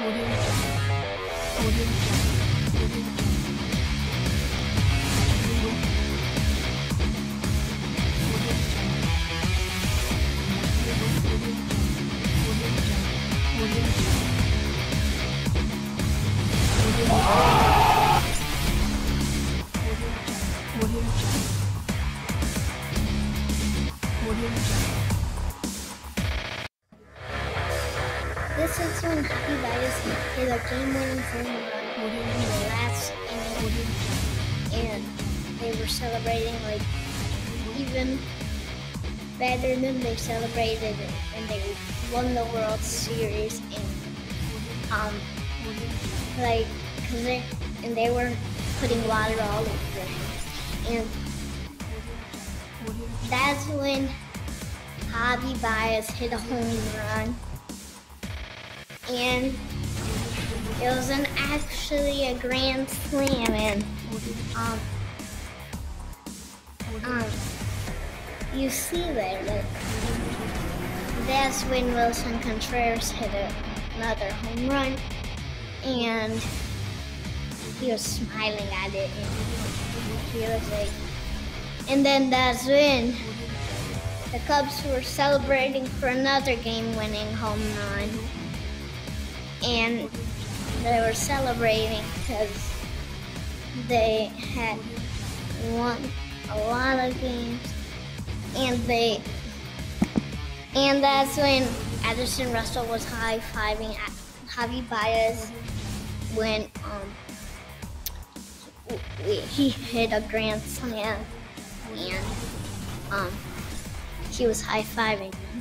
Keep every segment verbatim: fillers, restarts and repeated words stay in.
This is when Happy Bias hit a game-winning home run in the last inning, and they were celebrating like even better than they celebrated when they won the World Series. And um, like, cause they and they were putting water all over him, and that's when Javi Baez hit a home run. And it was an actually a grand slam, and um, um, you see there that that's when Wilson Contreras hit a, another home run, and he was smiling at it, and he was like, and then that's when the Cubs were celebrating for another game-winning home run. And they were celebrating because they had won a lot of games, and they and that's when Addison Russell was high-fiving Javi Baez when um he hit a grand slam, and um he was high-fiving him.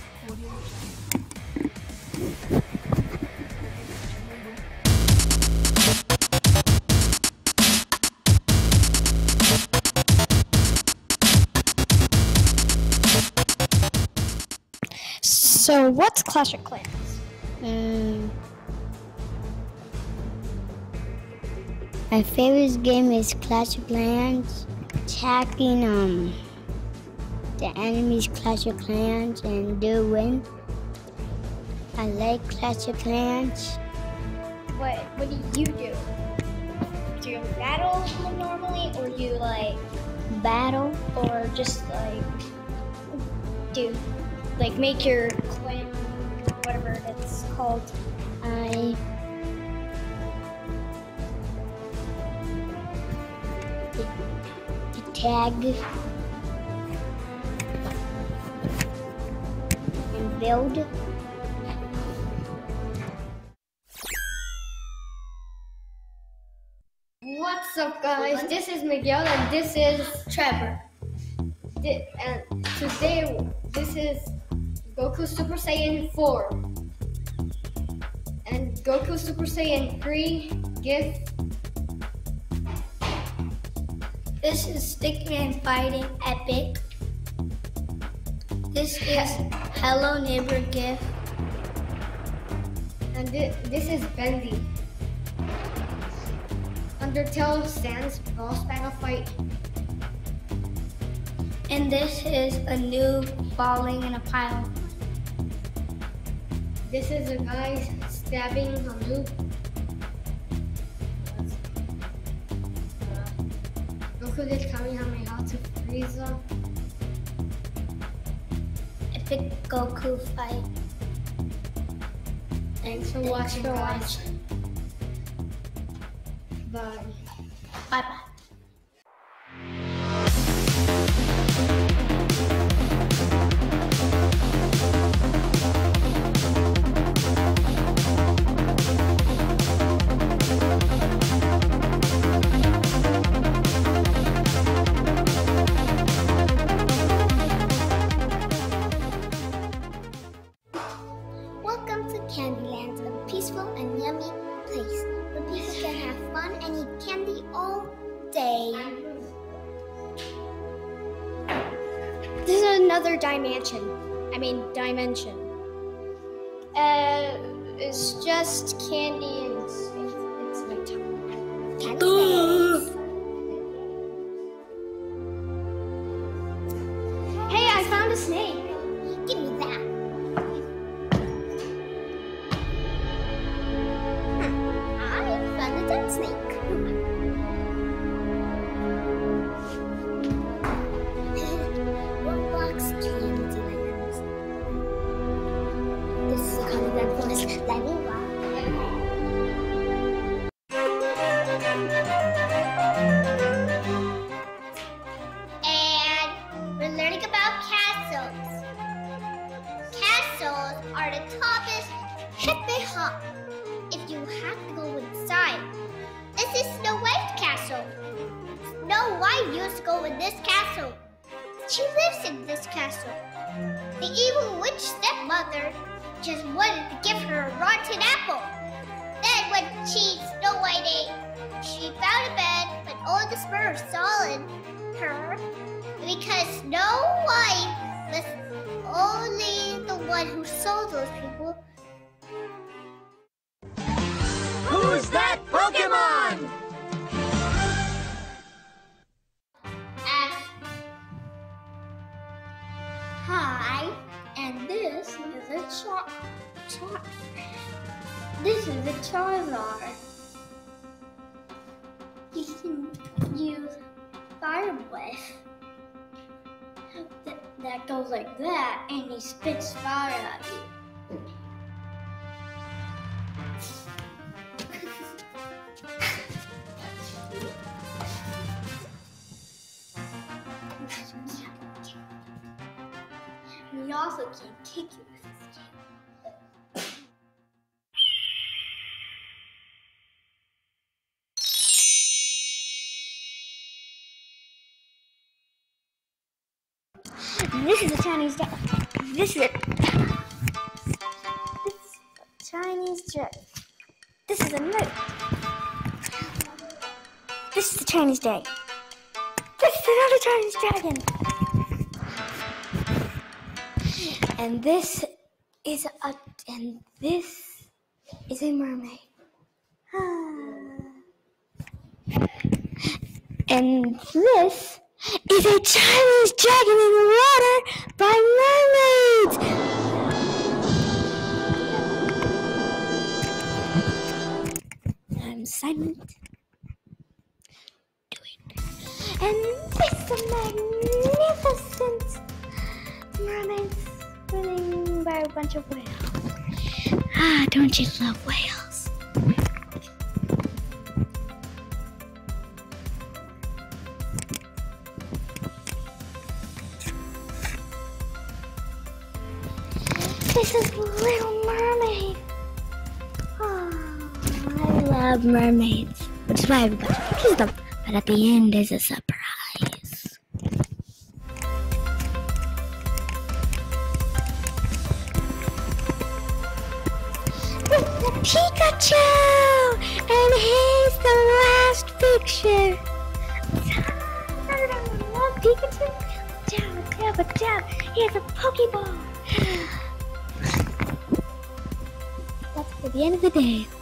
So, what's Clash of Clans? Mm. My favorite game is Clash of Clans. Attacking um the enemy's Clash of Clans and do win. I like Clash of Clans. What What do you do? Do you battle normally, or do you like Battle. or just like do like make your clan, whatever it's called? I the tag and build. What's up, guys? This is Miguel and this is Trevor. Thi- And today, this is Goku Super Saiyan four and Goku Super Saiyan three gift. This is Stickman Fighting Epic. This is Hello Neighbor gift. And thi- this is Bendy. Undertale Sans Boss Battle Fight. And this is a new falling in a pile. This is a guy stabbing a loop. Goku did Kamehameha to Frieza. Epic Goku fight. Thanks for watching, for guys. watching. Bye. Bye bye. Welcome to Candyland, a peaceful and yummy place where people can have fun and eat candy all day. This is another dimension. I mean dimension. Uh, it's just candy and it's, it's my tongue. Candy space. Hey, I found a snake. Give me that. castle. She lives in this castle. The evil witch stepmother just wanted to give her a rotten apple. Then when she, Snow White ate, she found a bed, but all the spirits saw in her because Snow White was only the one who saw those people. Who's that Pokemon? Hi, and this is a char char This is a Charizard. You can use Fire Breath that, that goes like that, and he spits fire at you. He also can kick you with his tail. This is a Chinese duck. This is a this is a Chinese duck. This is a moose. This is a Chinese day. This is another Chinese dragon. And this is a and this is a mermaid. And this is a Chinese dragon in the water by mermaids. I'm silent. Do it. And this is a magnificent mermaid swimming by a bunch of whales. Ah, don't you love whales? This is Little Mermaid. Oh, I love mermaids, which is why everybody catches them. But at the end, there's a surprise. It's the Pikachu, and he's the last picture. I love Pikachu. Jab, jab, jab. Here's a Pokeball. That's at the end of the day.